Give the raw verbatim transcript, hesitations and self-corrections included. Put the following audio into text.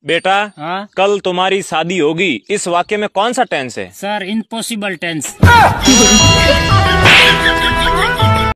बेटा, हाँ कल तुम्हारी शादी होगी, इस वाक्य में कौन सा टेंस है? Sir, impossible tense.